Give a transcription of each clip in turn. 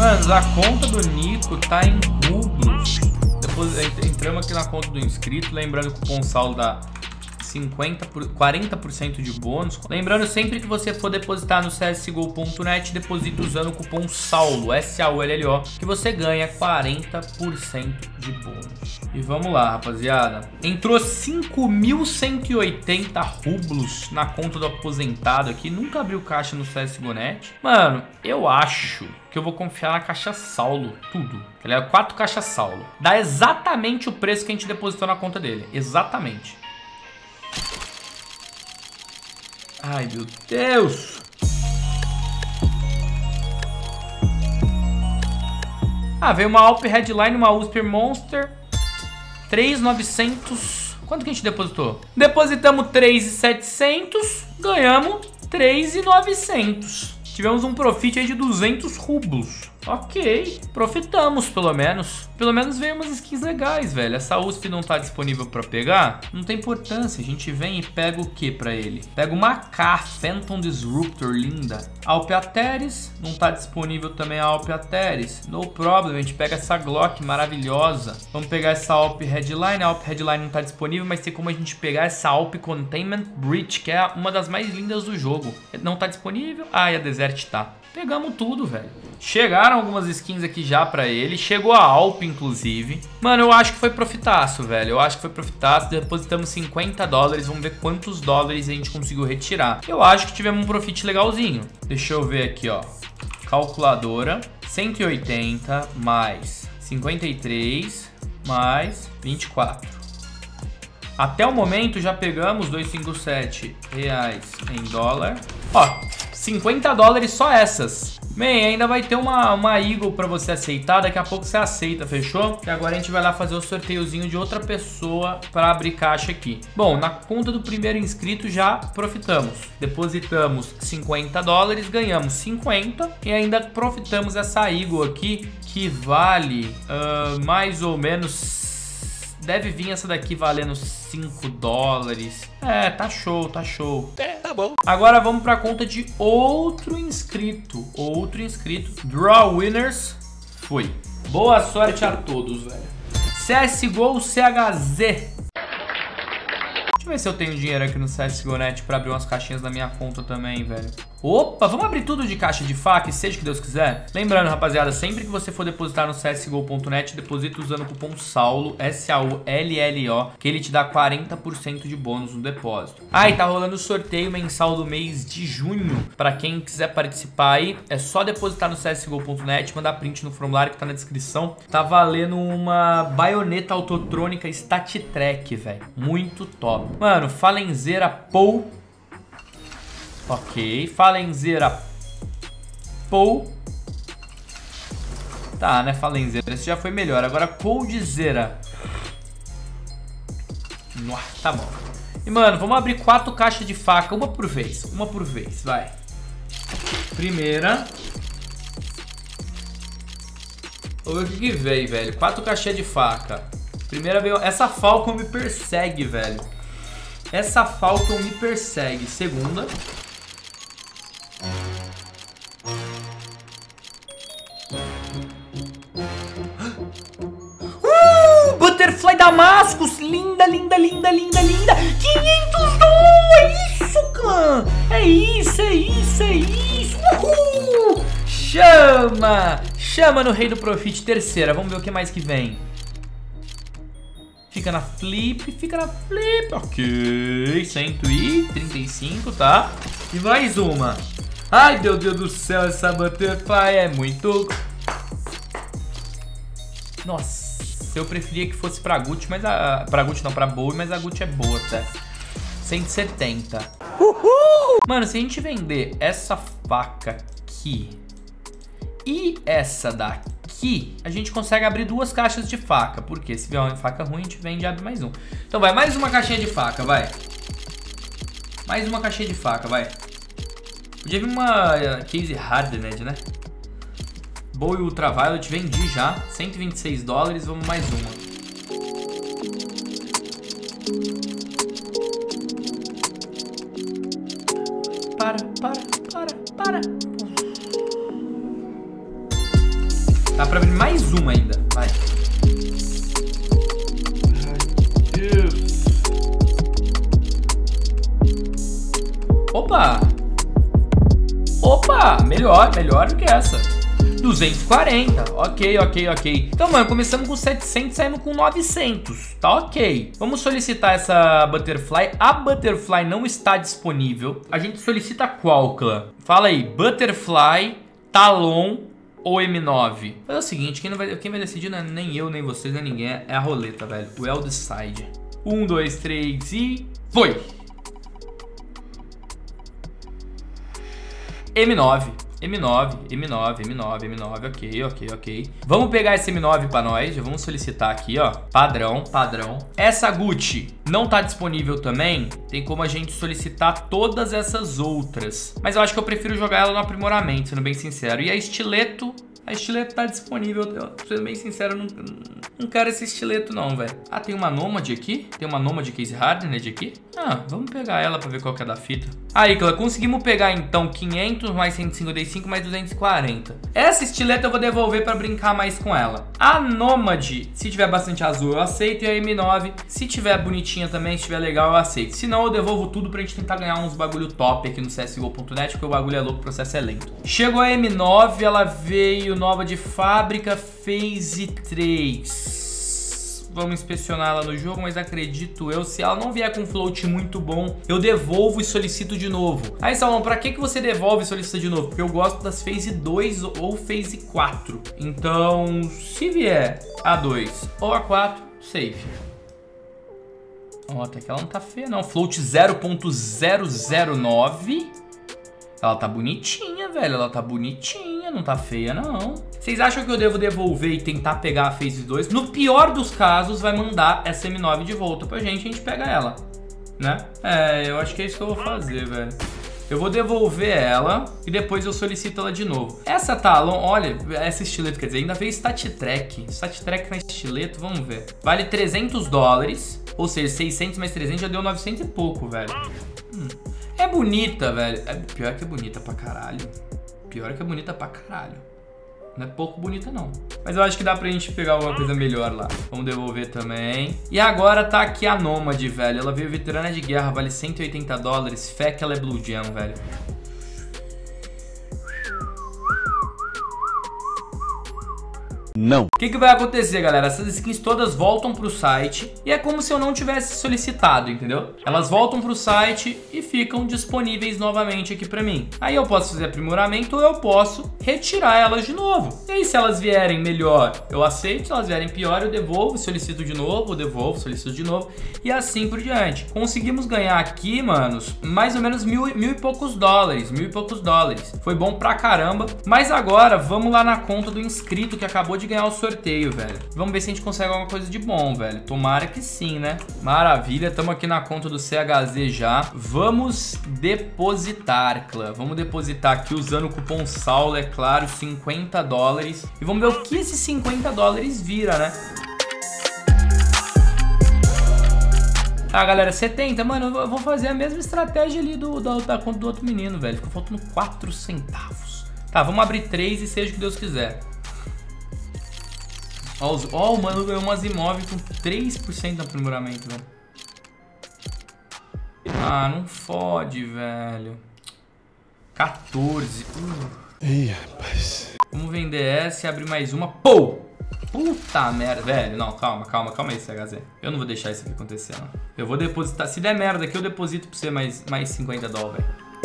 Mano, a conta do Nico tá em rublos. Depois entramos aqui na conta do inscrito. Lembrando que o cupom SAULO dá 40% de bônus. Lembrando sempre que você for depositar no csgo.net, deposita usando o cupom SAULO, S-A-U-L-L-O, que você ganha 40% de bônus. E vamos lá, rapaziada. Entrou 5.180 rublos na conta do aposentado aqui. Nunca abriu caixa no CSGO.net. Mano, eu acho que eu vou confiar na caixa SAULO, tudo. Ele é 4 caixas SAULO. Dá exatamente o preço que a gente depositou na conta dele. Exatamente. Ai, meu Deus. Ah, veio uma Alp Headline, uma Whisper Monster. 3.900. Quanto que a gente depositou? Depositamos 3.700. Ganhamos 3.900. Tivemos um profit aí de 200 rublos. Ok, profitamos pelo menos. Pelo menos veio umas skins legais, velho. Essa USP não tá disponível pra pegar? Não tem importância, a gente vem e pega o que pra ele? Pega uma K, Phantom Disruptor, linda. Alp Ateris, não tá disponível também a Alp Ateris. No problem, a gente pega essa Glock maravilhosa. Vamos pegar essa Alp Headline, a Alp Headline não tá disponível, mas tem como a gente pegar essa Alp Containment Breach, que é uma das mais lindas do jogo. Não tá disponível? Ah, e a Desert tá. Pegamos tudo, velho. Chegaram algumas skins aqui já pra ele. Chegou a Alp, inclusive. Mano, eu acho que foi profitaço, velho. Eu acho que foi profitaço. Depositamos 50 dólares. Vamos ver quantos dólares a gente conseguiu retirar. Eu acho que tivemos um profit legalzinho. Deixa eu ver aqui, ó. Calculadora. 180 mais 53 mais 24. Até o momento já pegamos 257 reais em dólar. Ó, 50 dólares só essas. Bem, ainda vai ter uma Eagle pra você aceitar. Daqui a pouco você aceita, fechou? E agora a gente vai lá fazer o sorteiozinho de outra pessoa pra abrir caixa aqui. Bom, na conta do primeiro inscrito já profitamos. Depositamos 50 dólares, ganhamos 50 e ainda profitamos essa Eagle aqui, que vale mais ou menos... Deve vir essa daqui valendo 5 dólares. É, tá show, tá show. É, tá bom. Agora vamos pra conta de outro inscrito. Outro inscrito. Draw Winners. Foi. Boa sorte a todos, velho. CSGO CHZ. Deixa eu ver se eu tenho dinheiro aqui no CSGO.net pra abrir umas caixinhas na minha conta também, velho. Opa, vamos abrir tudo de caixa de faca, seja o que Deus quiser. Lembrando, rapaziada, sempre que você for depositar no CSGO.net, deposita usando o cupom SAULO, S-A-U-L-L-O, que ele te dá 40% de bônus no depósito. Ah, e tá rolando o sorteio mensal do mês de junho. Pra quem quiser participar aí, é só depositar no CSGO.net, mandar print no formulário que tá na descrição. Tá valendo uma baioneta autotrônica StatTrak, velho. Muito top. Mano, Falenzeira Pou. Ok, Falenzeira Pou. Tá, né, Falenzeira? Esse já foi melhor. Agora, Coldzera. Tá bom. E, mano, vamos abrir 4 caixas de faca. Uma por vez, vai. Primeira. Vamos ver o que veio, velho. 4 caixinhas de faca. Primeira veio... Essa Falcon me persegue, velho. Essa Falcon me persegue. Segunda. Butterfly Damascus. Linda, linda, linda, linda, linda. 500 dólares. É isso, clã. É isso, é isso, é isso. Uhul. Chama. Chama no Rei do Profit. Terceira. Vamos ver o que mais que vem. Fica na flip, fica na flip. Ok, 135, tá? E mais uma. Ai, meu Deus do céu, essa Butterfly é muito... Nossa, eu preferia que fosse pra Gucci, mas a... Pra Gucci não, pra Bowie, mas a Gucci é boa, tá? 170. Uhul! Mano, se a gente vender essa faca aqui e essa daqui, a gente consegue abrir 2 caixas de faca. Porque se vier uma faca ruim, a gente vende e abre mais um. Então vai, mais uma caixinha de faca, vai. Mais uma caixinha de faca, vai. Podia vir uma case hardened, né? Bowie Ultraviolet, vendi já. 126 dólares, vamos mais uma. Para. Dá pra abrir mais uma ainda. Vai. Opa! Opa! Melhor do que essa. 240, ok. Então, mano, começamos com 700, saímos com 900, tá ok. Vamos solicitar essa Butterfly. A Butterfly não está disponível. A gente solicita qual, clã? Fala aí, Butterfly, Talon ou M9? É o seguinte, quem vai decidir não é nem eu, nem vocês, nem ninguém. É a roleta, velho. O Well Decide. 1, 2, 3 e... foi! M9, ok. Vamos pegar esse M9 pra nós, já vamos solicitar aqui, ó, padrão. Essa Gucci não tá disponível também, tem como a gente solicitar todas essas outras. Mas eu acho que eu prefiro jogar ela no aprimoramento, sendo bem sincero. E a estileto tá disponível, sendo bem sincero, não quero esse estileto não, velho. Ah, tem uma Nomad aqui? Tem uma Nomad Case Hardened aqui? Ah, vamos pegar ela pra ver qual que é da fita. Aí, Clã, conseguimos pegar então 500 mais 155 mais 240. Essa estileta eu vou devolver pra brincar mais com ela. A Nomad, se tiver bastante azul, eu aceito. E a M9, se tiver bonitinha também, se tiver legal, eu aceito. Se não, eu devolvo tudo pra gente tentar ganhar uns bagulho top aqui no CSGO.net, porque o bagulho é louco, o processo é lento. Chegou a M9, ela veio nova de fábrica, Phase 3. Vamos inspecionar ela no jogo, mas acredito eu, se ela não vier com float muito bom, eu devolvo e solicito de novo. Aí, Salão, pra que você devolve e solicita de novo? Porque eu gosto das Phase 2 ou Phase 4. Então, se vier a 2 ou a 4, safe. Ó, até que ela não tá feia, não. Float 0.009. Ela tá bonitinha, velho. Ela tá bonitinha, não tá feia, não. Vocês acham que eu devo devolver e tentar pegar a Phase 2? No pior dos casos, vai mandar essa M9 de volta pra gente e a gente pega ela, né? É, eu acho que é isso que eu vou fazer, velho. Eu vou devolver ela e depois eu solicito ela de novo. Essa Talon, olha, essa estileto, quer dizer, ainda veio Stat Trek. Stat Trek na estileto, vamos ver. Vale $300, ou seja, 600 mais 300 já deu 900 e pouco, velho. É bonita, velho. Pior que é bonita pra caralho. Não é pouco bonita, não. Mas eu acho que dá pra gente pegar alguma coisa melhor lá. Vamos devolver também. E agora tá aqui a Nomad, velho. Ela veio veterana de guerra, vale $180. Fé que ela é Blue Gem, velho. Não. O que vai acontecer, galera? Essas skins todas voltam pro site e é como se eu não tivesse solicitado, entendeu? Elas voltam pro site e ficam disponíveis novamente aqui pra mim. Aí eu posso fazer aprimoramento ou eu posso retirar elas de novo. E aí, se elas vierem melhor, eu aceito. Se elas vierem pior, eu devolvo, solicito de novo, devolvo, solicito de novo e assim por diante. Conseguimos ganhar aqui, manos, mais ou menos mil e poucos dólares. Foi bom pra caramba. Mas agora, vamos lá na conta do inscrito que acabou de ganhar o sorteio, velho. Vamos ver se a gente consegue alguma coisa de bom, velho. Tomara que sim, né? Maravilha, estamos aqui na conta do CHZ já. Vamos depositar, clã. Vamos depositar aqui usando o cupom Saulo, é claro, $50. E vamos ver o que esses $50 vira, né? Ah, galera, 70, mano, eu vou fazer a mesma estratégia ali da conta do outro menino, velho. Ficou faltando 4 centavos. Tá, vamos abrir 3 e seja o que Deus quiser. Ó, o mano ganhou umas imóveis com 3% de aprimoramento, velho. Ah, não fode, velho. 14. Ih, rapaz. Vamos vender essa e abrir mais uma. Pô! Puta merda, velho. Não, calma aí, CHZ. Eu não vou deixar isso aqui acontecer, não. Eu vou depositar. Se der merda aqui, eu deposito pra você mais $50, velho.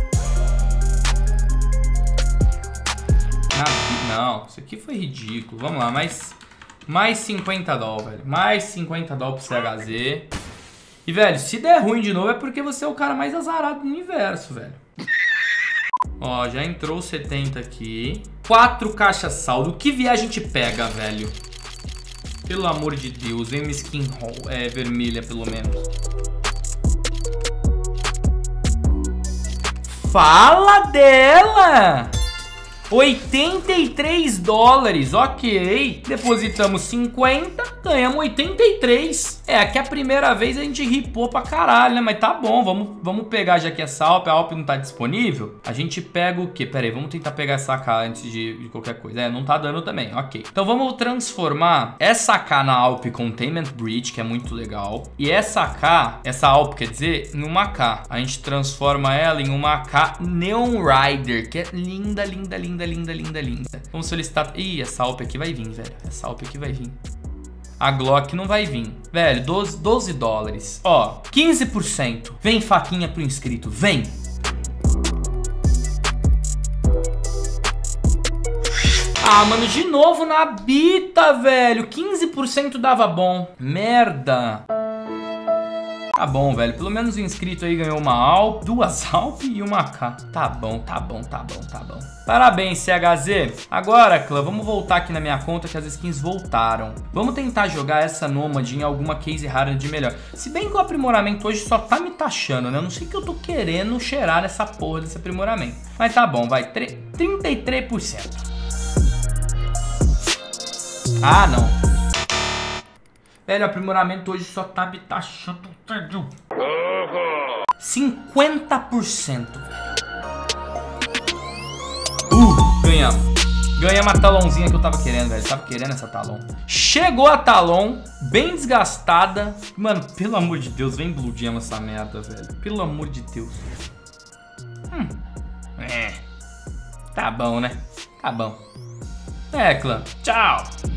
Não, isso aqui foi ridículo. Vamos lá, mais $50, velho. Mais $50 pro CHZ. E, velho, se der ruim de novo é porque você é o cara mais azarado do universo, velho. Ó, já entrou 70 aqui. 4 caixas saldo. O que vier a gente pega, velho. Pelo amor de Deus. Vem uma skin vermelha, pelo menos. Fala dela! 83 dólares, ok. Depositamos 50, ganhamos 83. É, aqui é a primeira vez a gente ripou pra caralho, né? Mas tá bom, vamos pegar já que essa Alp, a Alp não tá disponível. A gente pega o quê? Pera aí, vamos tentar pegar essa AK antes de qualquer coisa. É, não tá dando também, ok. Então vamos transformar essa AK na Alp Containment Breach, que é muito legal. E essa AK, essa Alp, quer dizer, numa AK. A gente transforma ela em uma AK Neon Rider, que é linda, linda, linda, linda, linda, linda. Vamos solicitar... Ih, essa Alp aqui vai vir, velho. Essa Alp aqui vai vir. A Glock não vai vir. Velho, 12 dólares. Ó, 15%. Vem faquinha pro inscrito, vem. Ah, mano, de novo na bita, velho. 15% dava bom. Merda. Tá bom, velho. Pelo menos o inscrito aí ganhou uma Alp, 2 Alp e uma K. Tá bom, tá bom, tá bom, tá bom. Parabéns, CHZ. Agora, clã, vamos voltar aqui na minha conta que as skins voltaram. Vamos tentar jogar essa Nomad em alguma case rara de melhor. Se bem que o aprimoramento hoje só tá me taxando, né? Eu não sei o que eu tô querendo cheirar nessa porra desse aprimoramento. Mas tá bom, vai. 33%. Ah, não. Velho, o aprimoramento hoje só tá me taxando. 50%. Ganhamos. Ganhamos a talãozinha que eu tava querendo, velho. Tava querendo essa talão. Chegou a talão, bem desgastada. Mano, pelo amor de Deus, vem Blue Gem essa merda, velho. Pelo amor de Deus. Tá bom, né? Tá bom. É, clã. Tchau.